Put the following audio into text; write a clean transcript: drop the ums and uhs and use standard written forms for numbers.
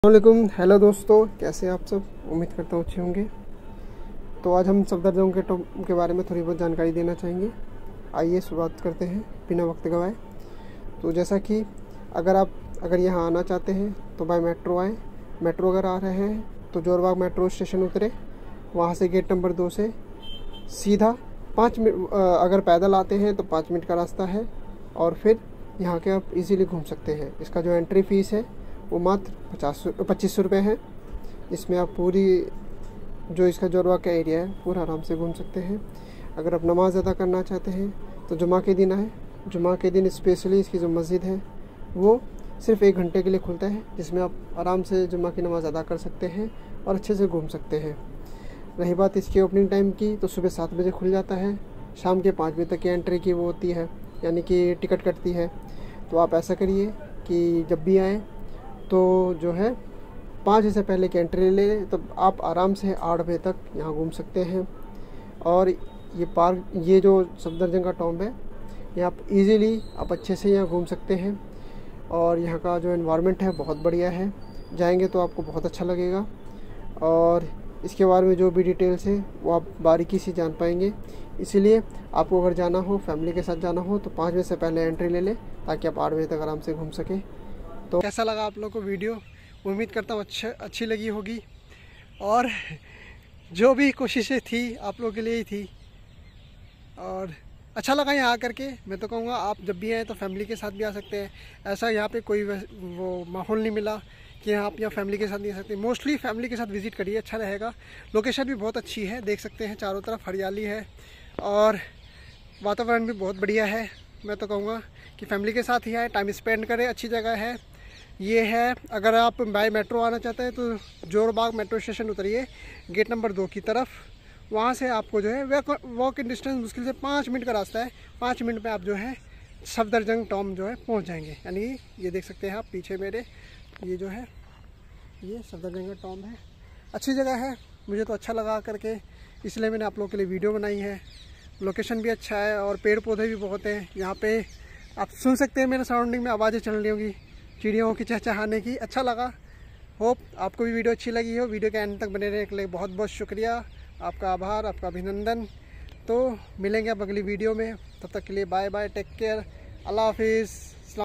अस्सलामुअलैकुम। हेलो दोस्तों, कैसे हैं आप सब? उम्मीद करता हूँ अच्छे होंगे। तो आज हम सफदरजंग के बारे में थोड़ी बहुत जानकारी देना चाहेंगे। आइए शुरुआत करते हैं बिना वक्त गवाए। तो जैसा कि अगर यहाँ आना चाहते हैं तो बाय मेट्रो आएँ। मेट्रो अगर आ रहे हैं तो जोरबाग मेट्रो स्टेशन उतरे, वहाँ से गेट नंबर 2 से सीधा 5 मिनट, अगर पैदल आते हैं तो 5 मिनट का रास्ता है और फिर यहाँ के आप इजीली घूम सकते हैं। इसका जो एंट्री फ़ीस है वो मात्र 25 रुपये है। इसमें आप पूरी जो इसका जोरबाग का एरिया है पूरा आराम से घूम सकते हैं। अगर आप नमाज़ अदा करना चाहते हैं तो जुमा के दिन आए। जुमा के दिन स्पेशली इसकी जो मस्जिद है वो सिर्फ़ 1 घंटे के लिए खुलता है, जिसमें आप आराम से जुमा की नमाज़ अदा कर सकते हैं और अच्छे से घूम सकते हैं। रही बात इसकी ओपनिंग टाइम की, तो सुबह 7 बजे खुल जाता है, शाम के 5 बजे तक की एंट्री की वो होती है, यानी कि टिकट कटती है। तो आप ऐसा करिए कि जब भी आएँ तो जो है 5 बजे से पहले की एंट्री ले लें, तब आप आराम से 8 बजे तक यहाँ घूम सकते हैं। और ये जो सफदरजंग का टॉम्ब है, यहाँ आप इजीली आप अच्छे से यहाँ घूम सकते हैं। और यहाँ का जो एनवायरनमेंट है बहुत बढ़िया है, जाएंगे तो आपको बहुत अच्छा लगेगा। और इसके बारे में जो भी डिटेल्स है वो आप बारीकी से जान पाएंगे। इसीलिए आपको अगर जाना हो, फैमिली के साथ जाना हो, तो 5 बजे से पहले एंट्री ले लें ताकि आप 8 बजे तक आराम से घूम सकें। तो कैसा लगा आप लोगों को वीडियो? उम्मीद करता हूँ अच्छी लगी होगी। और जो भी कोशिशें थी आप लोगों के लिए ही थी और अच्छा लगा यहाँ आकर के। मैं तो कहूँगा आप जब भी आएँ तो फैमिली के साथ भी आ सकते हैं। ऐसा यहाँ पे कोई वो माहौल नहीं मिला कि आप यहाँ फैमिली के साथ नहीं आ सकते। मोस्टली फैमिली के साथ विज़िट करिए, अच्छा रहेगा। लोकेशन भी बहुत अच्छी है, देख सकते हैं चारों तरफ हरियाली है और वातावरण भी बहुत बढ़िया है। मैं तो कहूँगा कि फैमिली के साथ ही आए, टाइम स्पेंड करें, अच्छी जगह है ये है। अगर आप बाय मेट्रो आना चाहते हैं तो जोरबाग मेट्रो स्टेशन उतरिए गेट नंबर 2 की तरफ। वहाँ से आपको जो है वॉक इन डिस्टेंस मुश्किल से 5 मिनट का रास्ता है। 5 मिनट में आप जो है सफदरजंग टॉम्ब जो है पहुँच जाएंगे। यानी ये देख सकते हैं आप पीछे मेरे, ये जो है ये सफदरजंग का टॉम्ब है। अच्छी जगह है, मुझे तो अच्छा लगा करके, इसलिए मैंने आप लोगों के लिए वीडियो बनाई है। लोकेशन भी अच्छा है और पेड़ पौधे भी बहुत हैं यहाँ पे। आप सुन सकते हैं मेरे सराउंडिंग में आवाज़ें चल रही होंगी चिड़ियों की चहचहाने की। अच्छा लगा। होप आपको भी वीडियो अच्छी लगी हो। वीडियो के एंड तक बने रहने के लिए बहुत बहुत शुक्रिया, आपका आभार, आपका अभिनंदन। तो मिलेंगे अब अगली वीडियो में, तब तक के लिए बाय बाय, टेक केयर, अल्लाह हाफिज़।